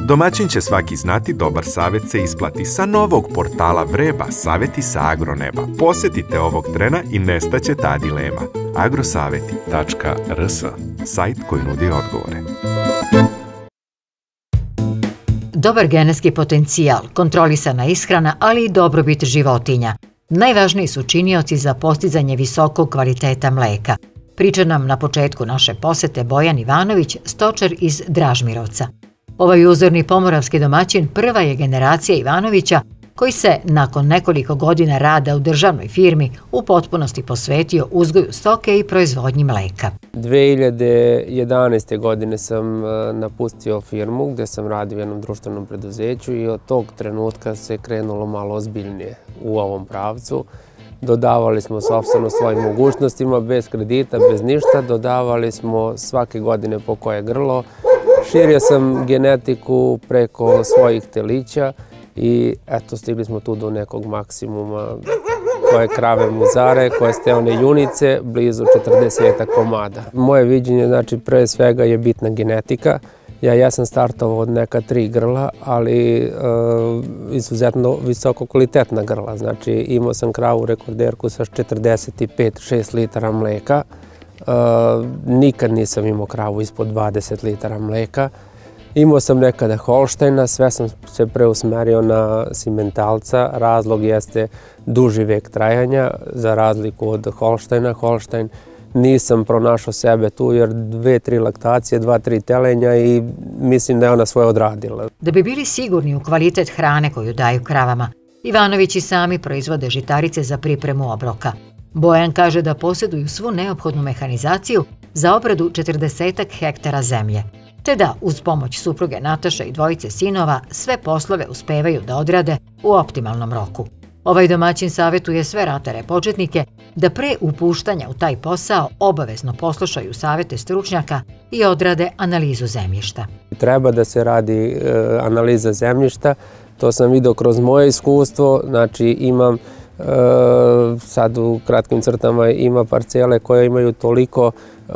Domaćin će svaki znati, dobar savjet se isplati. Sa novog portala Vreba, savjeti sa agroneba. Posjetite ovog trena i nestaće ta dilema. agrosaveti.rs, sajt koji nudi odgovore. Dobar genetski potencijal, kontrolisana ishrana, ali i dobrobit životinja. Najvažniji su činioci za postizanje visokog kvaliteta mleka. Priča nam na početku naše posete Bojan Ivanović, stočar iz Dražmirovca. Ovaj uzorni pomoravski domaćin prva je generacija Ivanovića koji se, nakon nekoliko godina rada u državnoj firmi, u potpunosti posvetio uzgoju stoke i proizvodnji mleka. 2011. godine sam napustio firmu gdje sam radio u jednom društvenom preduzeću i od tog trenutka se krenulo malo ozbiljnije u ovom pravcu. Dodavali smo sopstveno svojim mogućnostima, bez kredita, bez ništa. Dodavali smo svake godine po koje grlo. Širio sam genetiku preko svojih telića i eto, stigli smo tu do nekog maksimuma koje krave muzare, koje ste one junice, blizu 40 komada. Moje viđenje, znači, pre svega je bitna genetika. Ja sam startovao od neka 3 grla, ali izuzetno visoko kvalitetna grla. Znači, imao sam kravu rekorderku sa 45-6 litara mleka. Nikad nisam imao kravu ispod 20 litara mleka. Imao sam nekada Holštajna, sve sam se preusmerio na simentalca. Razlog jeste duži vek trajanja, za razliku od Holštajna. Holštajn nisam pronašao sebe tu jer 2-3 laktacije, 2-3 telenja i mislim da je ona svoje odradila. Da bi bili sigurni u kvalitet hrane koju daju kravama, Ivanovići sami proizvode žitarice za pripremu obroka. Bojan kaže da posjeduju svu neophodnu mehanizaciju za obradu 40 hektara zemlje, te da uz pomoć supruge Nataše i dvojice sinova sve poslove uspevaju da odrade u optimalnom roku. Ovaj domaćin savjetuje sve ratare početnike da pre upuštanja u taj posao obavezno poslušaju savjete stručnjaka i odrade analizu zemljišta. Treba da se radi analiza zemljišta, to sam vidio kroz moje iskustvo, znači imam sad u kratkim crtama ima parcele koje imaju toliko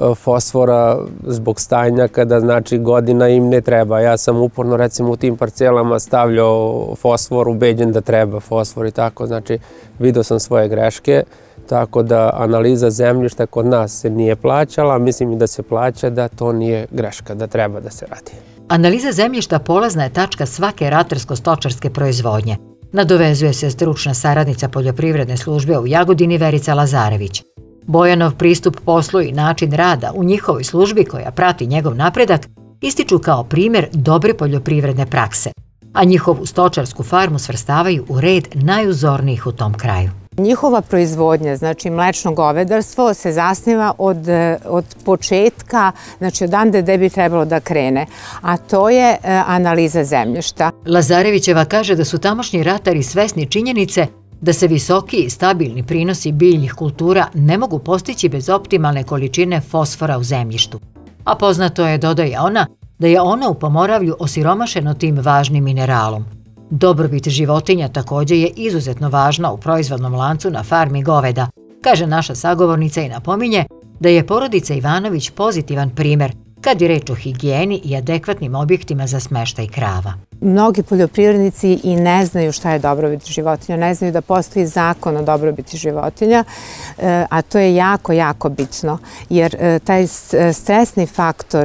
fosfora zbog stajnjaka da znači godina im ne treba. Ja sam uporno recimo u tim parcelama stavljao fosfor, ubeđen da treba fosfor i tako, znači vidio sam svoje greške, tako da analiza zemljišta kod nas se nije plaćala, mislim i da se plaća, da to nije greška, da treba da se radi. Analiza zemljišta polazna je tačka svake ratarsko-stočarske proizvodnje. Nadovezuje se stručna saradnica poljoprivredne službe u Jagodini Verica Lazarević. Bojanov pristup poslu i način rada u njihovoj službi koja prati njegov napredak ističu kao primjer dobre poljoprivredne prakse, a njihovu stočarsku farmu svrstavaju u red najuzornijih u tom kraju. Njihova proizvodnja, znači mlečno govedarstvo, se zasniva od početka, znači odande gde bi trebalo da krene, a to je analiza zemljišta. Lazarevićeva kaže da su tamošnji ratari svesni činjenice da se visoki i stabilni prinosi biljnih kultura ne mogu postići bez optimalne količine fosfora u zemljištu. A poznato je, dodaje ona, da je ono u Pomoravlju osiromašeno tim važnim mineralom. Dobrobit životinja također je izuzetno važna u proizvodnom lancu na farmi goveda, kaže naša sagovornica i napominje da je porodica Ivanović pozitivan primjer kad je reč o higijeni i adekvatnim objektima za smeštaj krava. Mnogi poljoprivrednici i ne znaju šta je dobrobit životinja, ne znaju da postoji zakon o dobrobiti životinja, a to je jako, jako bitno, jer taj stresni faktor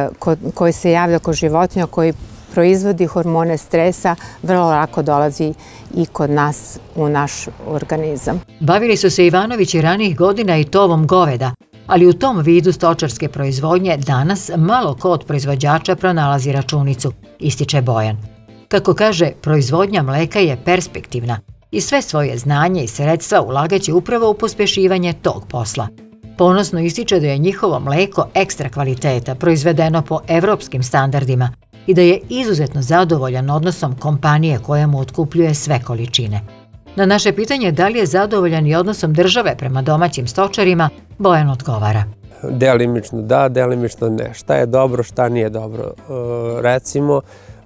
koji se javlja kod životinja, koji proizvodi hormone stresa, vrlo lako dolazi i kod nas u naš organizam. Bavili su se Ivanovići ranijih godina i tovom goveda, ali u tom vidu stočarske proizvodnje danas malo ko od proizvođača pronalazi računicu, ističe Bojan. Kako kaže, proizvodnja mleka je perspektivna i sve svoje znanje i sredstva ulagaće upravo u pospešivanje tog posla. Ponosno ističe da je njihovo mleko ekstra kvaliteta, proizvedeno po evropskim standardima, i da je izuzetno zadovoljan odnosom kompanije koja mu otkupljuje sve količine. Na naše pitanje da li je zadovoljan i odnosom države prema domaćim stočarima, Bojan odgovara. Delimično da, delimično ne. Šta je dobro, šta nije dobro. Recimo,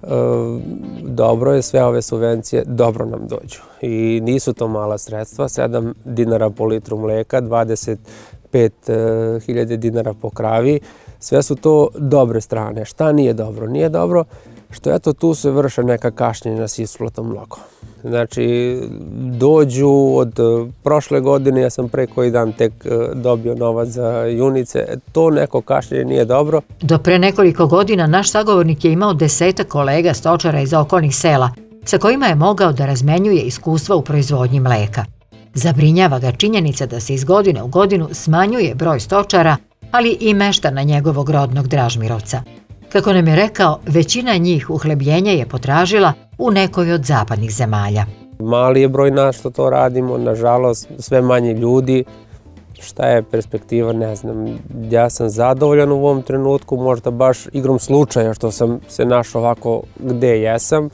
dobro je, sve ove subvencije dobro nam dođu. I nisu to mala sredstva, 7 dinara po litru mleka, 25.000 dinara po kravi. Sve su to dobre strane. Šta nije dobro? Nije dobro što eto tu se vrše neka kašnjenja s isplatom mleka. Znači, dođu od prošle godine, ja sam pre koji dan tek dobio novac za junice, to neko kašnjenje nije dobro. Do pre nekoliko godina naš sagovornik je imao 10 kolega stočara iz okolnih sela, sa kojima je mogao da razmenjuje iskustva u proizvodnji mleka. Zabrinjava ga činjenica da se iz godine u godinu smanjuje broj stočara, ali i meštana njegovog rodnog Dražmirovca. Kako nam je rekao, većina njih uhljebljenje je potražila u nekoj od zapadnih zemalja. Mali je broj nas što to radimo, nažalost sve manje ljudi. Šta je perspektiva, ne znam. Ja sam zadovoljan u ovom trenutku, možda baš igrom slučaja što sam se našao ovako gde jesam,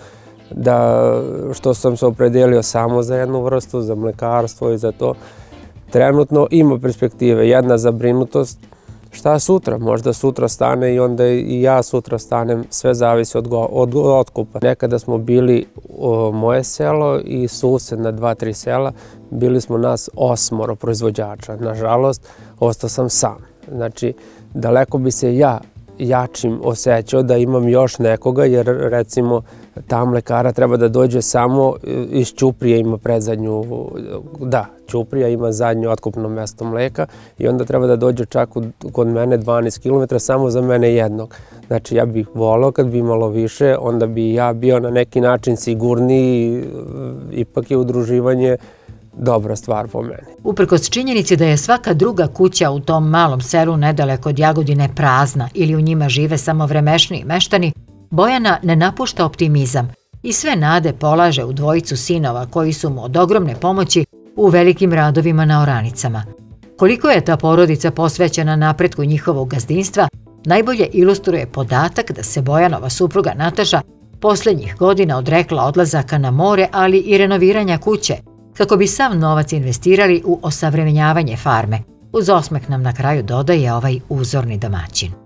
što sam se opredelio samo za jednu vrstu, za mlekarstvo i za to. Trenutno ima perspektive, jedna zabrinutost. Šta sutra? Možda sutra stane i onda i ja sutra stanem, sve zavisi od otkupa. Nekada smo bili moje selo i susedna 2-3 sela, bili smo nas 8 proizvođača. Nažalost, ostao sam sam. Znači, daleko bi se ja jačim osjećao da imam još nekoga, jer recimo ta mlekara treba da dođe samo iz Ćuprije, ima predzadnju, da, Ćuprija ima zadnje otkupno mesto mleka i onda treba da dođe čak kod mene 12 km samo za mene jednog. Znači ja bih volao kad bi imalo više, onda bi ja bio na neki način sigurniji, ipak je udruživanje dobra stvar po meni. Uprkos činjenici da je svaka druga kuća u tom malom selu nedaleko od Jagodine prazna ili u njima žive samo vremešni meštani, Bojana ne napušta optimizam i sve nade polaže u dvojicu sinova koji su mu od ogromne pomoći u velikim radovima na oranicama. Koliko je ta porodica posvećena napretku njihovog gazdinstva, najbolje ilustruje podatak da se Bojanova supruga Nataša posljednjih godina odrekla odlazaka na more, ali i renoviranja kuće, kako bi sav novac investirali u osavremenjavanje farme. Uz osmeh nam na kraju dodaje ovaj uzorni domaćin.